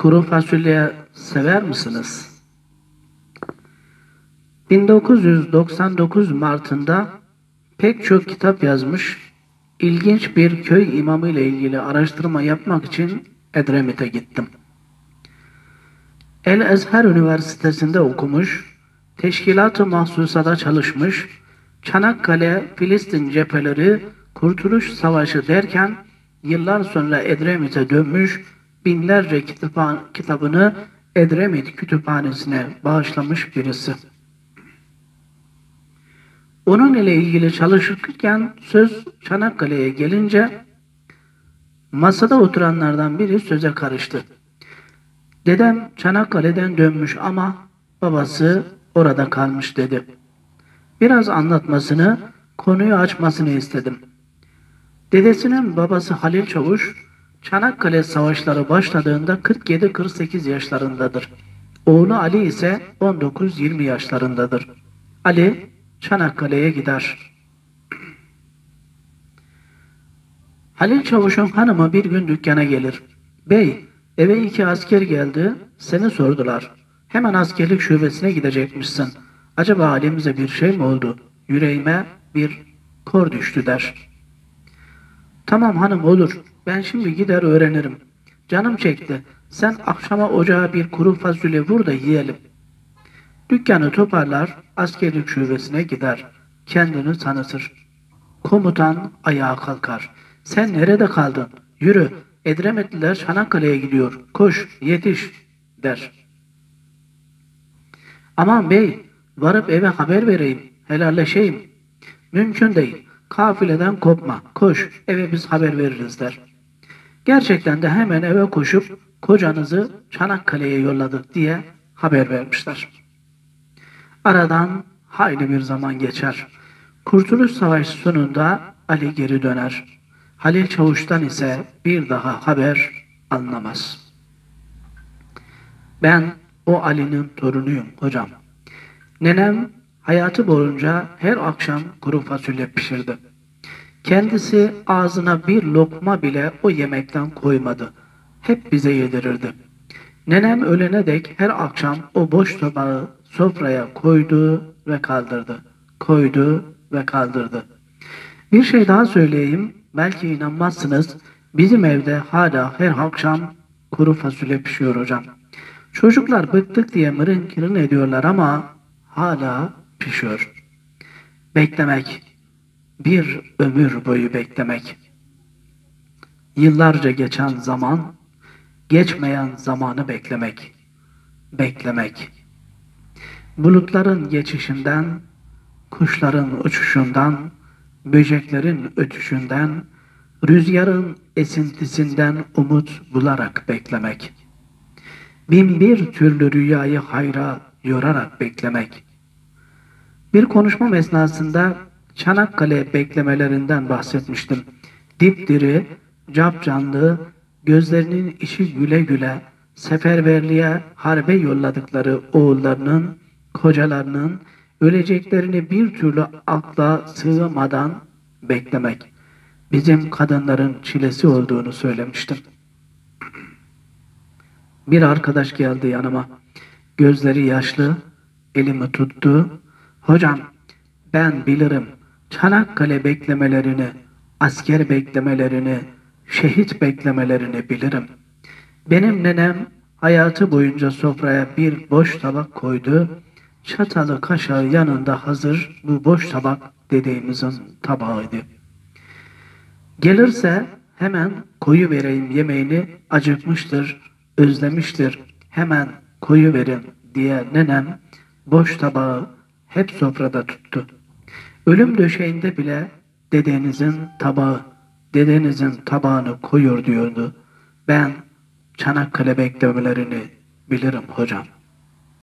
Kuru fasulye sever misiniz? 1999 Mart'ında pek çok kitap yazmış, ilginç bir köy imamı ile ilgili araştırma yapmak için Edremit'e gittim. El-Ezher Üniversitesi'nde okumuş, teşkilat-ı mahsusada çalışmış, Çanakkale, Filistin cepheleri, Kurtuluş Savaşı derken yıllar sonra Edremit'e dönmüş, binlerce kitabını Edremit Kütüphanesi'ne bağışlamış birisi. Onun ile ilgili çalışırken söz Çanakkale'ye gelince masada oturanlardan biri söze karıştı. Dedem Çanakkale'den dönmüş ama babası orada kalmış dedi. Biraz anlatmasını, konuyu açmasını istedim. Dedesinin babası Halil Çavuş, Çanakkale savaşları başladığında 47-48 yaşlarındadır. Oğlu Ali ise 19-20 yaşlarındadır. Ali Çanakkale'ye gider. Halil Çavuş'un hanımı bir gün dükkana gelir. Bey, eve 2 asker geldi, seni sordular. Hemen askerlik şubesine gidecekmişsin. Acaba halimize bir şey mi oldu? Yüreğime bir kor düştü der. Tamam hanım olur, ben şimdi gider öğrenirim. Canım çekti, sen akşama ocağa bir kuru fasulye vur da yiyelim. Dükkanı toparlar, askerlik şubesine gider. Kendini tanıtır. Komutan ayağa kalkar. Sen nerede kaldın? Yürü, Edremitliler Çanakkale'ye gidiyor. Koş, yetiş, der. Aman bey, varıp eve haber vereyim, helalleşeyim. Mümkün değil, kafileden kopma, koş, eve biz haber veririz der. Gerçekten de hemen eve koşup, kocanızı Çanakkale'ye yolladık diye haber vermişler. Aradan hayli bir zaman geçer. Kurtuluş Savaşı sonunda Ali geri döner. Halil Çavuş'tan ise bir daha haber alınamaz. Ben o Ali'nin torunuyum hocam. Nenem hayatı boyunca her akşam kuru fasulye pişirdi. Kendisi ağzına bir lokma bile o yemekten koymadı. Hep bize yedirirdi. Nenem ölene dek her akşam o boş tabağı sofraya koydu ve kaldırdı. Koydu ve kaldırdı. Bir şey daha söyleyeyim, belki inanmazsınız. Bizim evde hala her akşam kuru fasulye pişiyor hocam. Çocuklar bıktık diye mırın kırın ediyorlar ama hala pişiyor. Beklemek, bir ömür boyu beklemek. Yıllarca geçen zaman, geçmeyen zamanı beklemek. Beklemek. Bulutların geçişinden, kuşların uçuşundan, böceklerin ötüşünden, rüzgarın esintisinden umut bularak beklemek. Bin bir türlü rüyayı hayra yorarak beklemek. Bir konuşmam esnasında Çanakkale beklemelerinden bahsetmiştim. Dipdiri, capcanlı, gözlerinin içi güle güle, seferberliğe, harbe yolladıkları oğullarının, kocalarının öleceklerini bir türlü akla sığmadan beklemek. Bizim kadınların çilesi olduğunu söylemiştim. Bir arkadaş geldi yanıma. Gözleri yaşlı, elimi tuttu. Hocam, ben bilirim Çanakkale beklemelerini, asker beklemelerini, şehit beklemelerini bilirim. Benim nenem hayatı boyunca sofraya bir boş tabak koydu. Çatalı kaşığı yanında hazır bu boş tabak dediğimizin tabağıydı. Gelirse hemen koyu vereyim yemeğini, acıkmıştır, özlemiştir, hemen koyu verin diye nenem boş tabağı hep sofrada tuttu. Ölüm döşeğinde bile dedenizin tabağını koyur diyordu. Ben Çanakkale beklemelerini bilirim hocam.